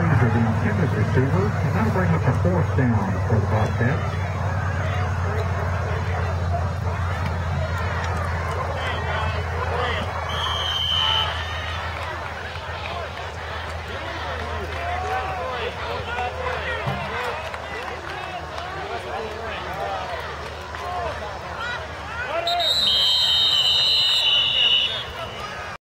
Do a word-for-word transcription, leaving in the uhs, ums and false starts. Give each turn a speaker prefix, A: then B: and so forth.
A: Frazier, the intended receiver, and that'll bring up a fourth down for the Bobcats.